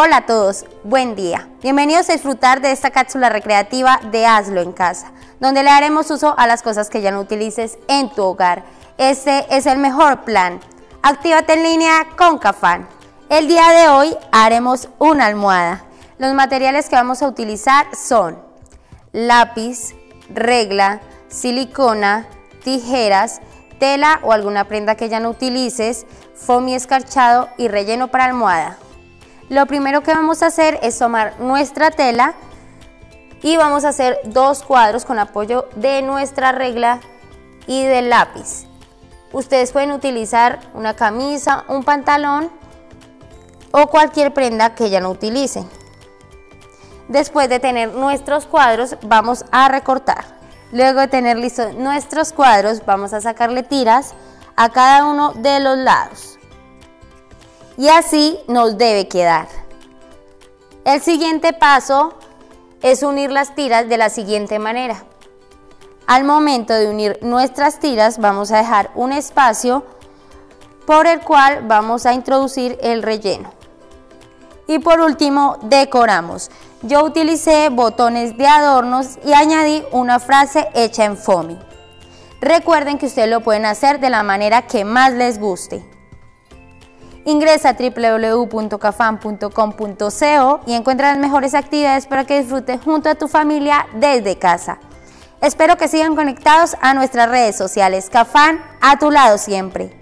Hola a todos, buen día. Bienvenidos a disfrutar de esta cápsula recreativa de Hazlo en Casa, donde le haremos uso a las cosas que ya no utilices en tu hogar. Este es el mejor plan. Actívate en línea con Cafam. El día de hoy haremos una almohada. Los materiales que vamos a utilizar son lápiz, regla, silicona, tijeras, tela o alguna prenda que ya no utilices, foamy escarchado y relleno para almohada. Lo primero que vamos a hacer es tomar nuestra tela y vamos a hacer 2 cuadros con apoyo de nuestra regla y del lápiz. Ustedes pueden utilizar una camisa, un pantalón o cualquier prenda que ya no utilicen. Después de tener nuestros cuadros, vamos a recortar. Luego de tener listos nuestros cuadros, vamos a sacarle tiras a cada uno de los lados. Y así nos debe quedar. El siguiente paso es unir las tiras de la siguiente manera. Al momento de unir nuestras tiras, vamos a dejar un espacio por el cual vamos a introducir el relleno. Y por último, decoramos. Yo utilicé botones de adornos y añadí una frase hecha en foamy. Recuerden que ustedes lo pueden hacer de la manera que más les guste. Ingresa a www.cafam.com.co y encuentra las mejores actividades para que disfrutes junto a tu familia desde casa. Espero que sigan conectados a nuestras redes sociales. Cafam, a tu lado siempre.